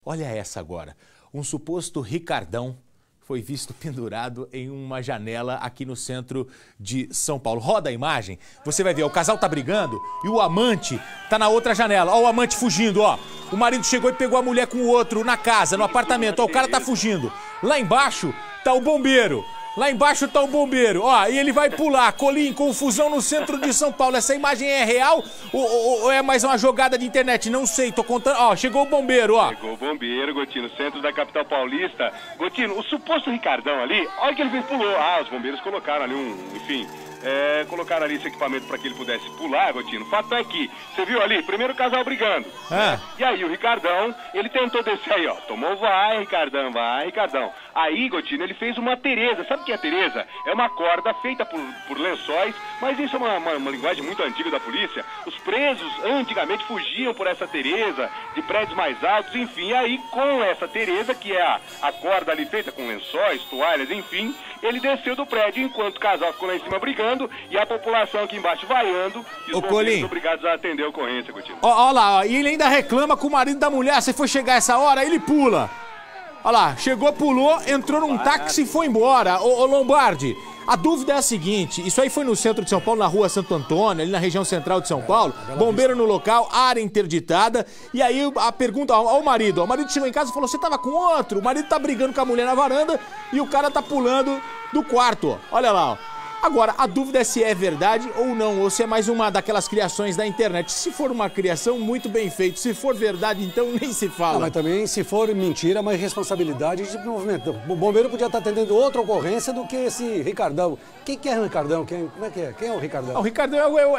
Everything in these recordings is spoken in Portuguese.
Olha essa agora. Um suposto Ricardão foi visto pendurado em uma janela aqui no centro de São Paulo. Roda a imagem, você vai ver, o casal tá brigando e o amante tá na outra janela. Ó o amante fugindo, ó. O marido chegou e pegou a mulher com o outro na casa, no apartamento. Ó, o cara tá fugindo. Lá embaixo tá o bombeiro. Lá embaixo tá o bombeiro, ó, e ele vai pular, Colim, confusão no centro de São Paulo. Essa imagem é real ou é mais uma jogada de internet? Não sei, tô contando, ó, chegou o bombeiro, ó. Chegou o bombeiro, Gotino, centro da capital paulista. Gotino, o suposto Ricardão ali, olha que ele fez, pulou. Ah, os bombeiros colocaram ali colocaram ali esse equipamento para que ele pudesse pular, Gotino. Fato é que, você viu ali, primeiro o casal brigando. E aí o Ricardão, ele tentou descer aí, ó. Tomou, vai, Ricardão, vai, Ricardão. Aí, Gotino, ele fez uma Tereza. Sabe o que é Tereza? É uma corda feita por lençóis, mas isso é uma linguagem muito antiga da polícia. Os presos, antigamente, fugiam por essa Tereza, de prédios mais altos, enfim. E aí, com essa Tereza, que é a corda ali feita com lençóis, toalhas, enfim, ele desceu do prédio, enquanto o casal ficou lá em cima brigando, e a população aqui embaixo vaiando, e os bombeiros obrigados a atender a ocorrência, Gotino. Ó lá, ó, e ele ainda reclama com o marido da mulher. Se for chegar essa hora, ele pula. Olha lá, chegou, pulou, entrou num táxi e foi embora. Ô Lombardi, a dúvida é a seguinte, isso aí foi no centro de São Paulo, na rua Santo Antônio, ali na região central de São Paulo, bombeiro no local, área interditada, e aí a pergunta ao marido chegou em casa e falou, você tava com outro? O marido tá brigando com a mulher na varanda e o cara tá pulando do quarto, ó. Olha lá, ó. Agora, a dúvida é se é verdade ou não, ou se é mais uma daquelas criações da internet. Se for uma criação, muito bem feito. Se for verdade, então nem se fala. Mas também, se for mentira, uma irresponsabilidade de movimento. O bombeiro podia estar atendendo outra ocorrência do que esse Ricardão. Quem que é o Ricardão? Como é que é? Quem é o Ricardão? O Ricardão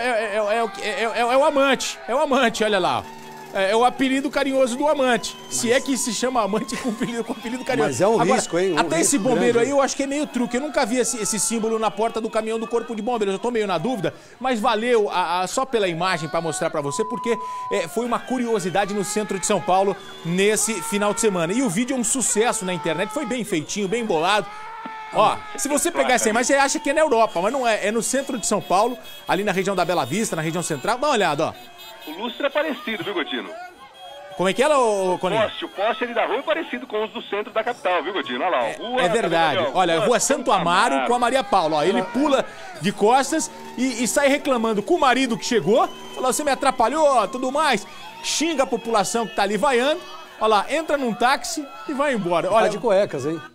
é o amante. É o amante, olha lá. É o apelido carinhoso do amante. Se é que se chama amante com apelido carinhoso. Mas é um risco, hein? Até esse bombeiro aí, eu acho que é meio truque. Eu nunca vi esse símbolo na porta do caminhão do Corpo de Bombeiros. Eu tô meio na dúvida, mas valeu só pela imagem pra mostrar pra você, porque foi uma curiosidade no centro de São Paulo nesse final de semana. E o vídeo é um sucesso na internet. Foi bem feitinho, bem bolado. Ó, se você pegar essa imagem, você acha que é na Europa, mas não é. É no centro de São Paulo, ali na região da Bela Vista, na região central. Dá uma olhada, ó. O lustre é parecido, viu, Gotino? Como é que ela, Colim? O poste ali da rua é parecido com os do centro da capital, viu, Gotino? Olha lá, é verdade. Olha, Rua Santo Amaro com a Maria Paula. Ó, ele pula de costas e sai reclamando com o marido que chegou. Falou, você me atrapalhou, tudo mais. Xinga a população que tá ali vaiando. Olha lá, entra num táxi e vai embora. Olha, tá de cuecas, hein?